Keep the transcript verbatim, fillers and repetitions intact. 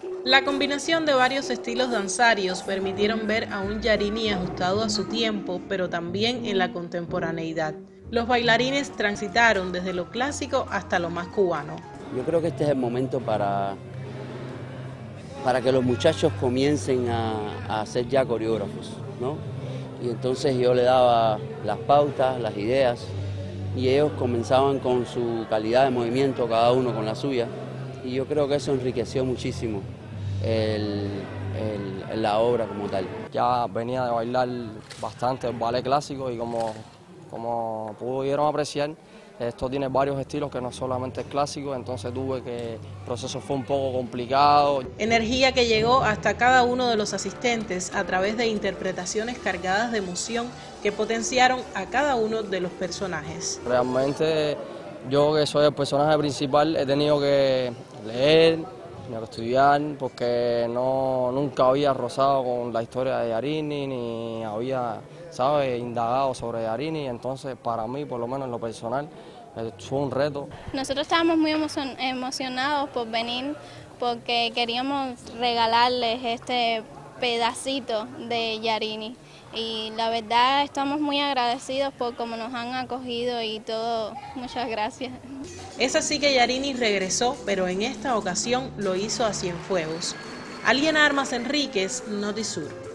La combinación de varios estilos danzarios permitieron ver a un Yarini ajustado a su tiempo, pero también en la contemporaneidad. Los bailarines transitaron desde lo clásico hasta lo más cubano. Yo creo que este es el momento para, para que los muchachos comiencen a, a ser ya coreógrafos, ¿no? Y entonces yo le daba las pautas, las ideas, y ellos comenzaban con su calidad de movimiento, cada uno con la suya, y yo creo que eso enriqueció muchísimo el, el, la obra como tal. Ya venía de bailar bastante el ballet clásico y como, como pudieron apreciar, esto tiene varios estilos que no solamente es clásico, entonces tuve que, el proceso fue un poco complicado. Energía que llegó hasta cada uno de los asistentes a través de interpretaciones cargadas de emoción que potenciaron a cada uno de los personajes. Realmente yo, que soy el personaje principal, he tenido que leer, he tenido que estudiar, porque no, nunca había rozado con la historia de Yarini, ni había, ¿sabes?, indagado sobre Yarini, entonces para mí, por lo menos en lo personal, fue un reto. Nosotros estábamos muy emocionados por venir, porque queríamos regalarles este pedacito de Yarini. Y la verdad estamos muy agradecidos por cómo nos han acogido y todo. Muchas gracias. Es así que Yarini regresó, pero en esta ocasión lo hizo a Cienfuegos. Aliena Armas Enríquez, Notisur.